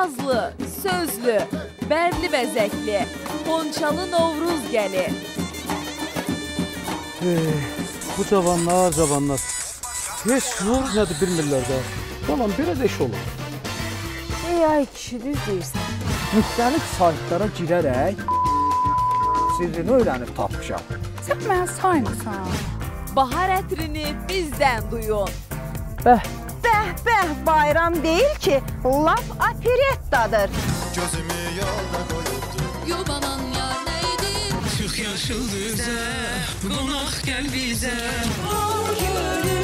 sazlı, sözlü, bərli bəzəkli, Xonçalı Novruz gəlir. Bu cavanlar. Heç zor nədir bilmirlər də. Tamam, belə də iş olur. Ay kişi, düz deyirsən. Müxtəlif saytlara girərək sirrini öyrənib tapmışam. Sən mənə saymısan. Bahar ətrini bizdən duyun. Bəh. Bəh bayram deyil ki, laf operettadır. Gözümü yolda koyuptu. Yubanan yar neydi? Çıx yaşıl düzə, qonaq gəl bizə. O gülü